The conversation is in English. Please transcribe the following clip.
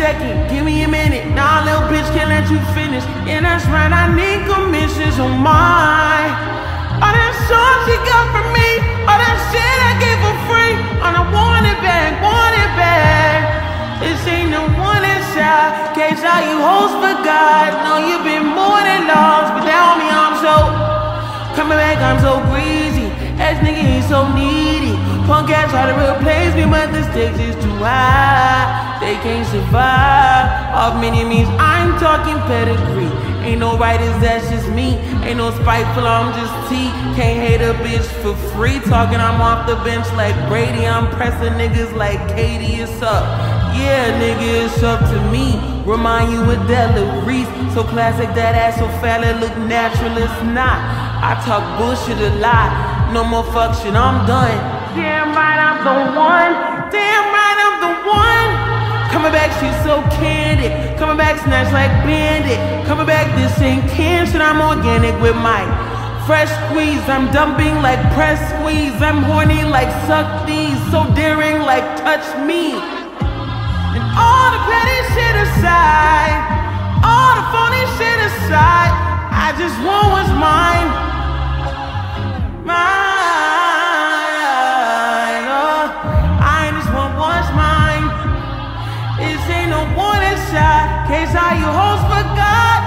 second, give me a minute. Nah, little bitch can't let you finish. Yeah, that's right, I need commissions on mine. All that song she got from me, all that shit I gave for free. And I want it back, want it back. This ain't no one inside. Case how you hoes forgot. No, you been more than lost, but down me I'm so coming back, I'm so greasy. Ass nigga ain't so needy. Punk ass try to replace me, but the stakes is too high. They can't survive. Off many means I'm talking pedigree. Ain't no writers, that's just me. Ain't no spiteful, I'm just T. Can't hate a bitch for free. Talking I'm off the bench like Brady. I'm pressing niggas like Katie, it's up. Yeah, nigga, it's up to me. Remind you of Della Reese. So classic, that ass so fat it look natural, it's not. I talk bullshit a lot. No more fuck shit, I'm done. Damn right, I'm the one. Damn right, I'm the one. Coming back, she's so candid. Coming back, snatch like Bandit. Coming back, this ain't can shit, I'm organic with my fresh squeeze. I'm dumping like press squeeze. I'm horny like suck these. So daring like touch me. And all the petty shit aside, all the phony shit aside, I just want what's mine. Mine, oh, I just want what's mine. This ain't no one inside. Case how you hoes forgot.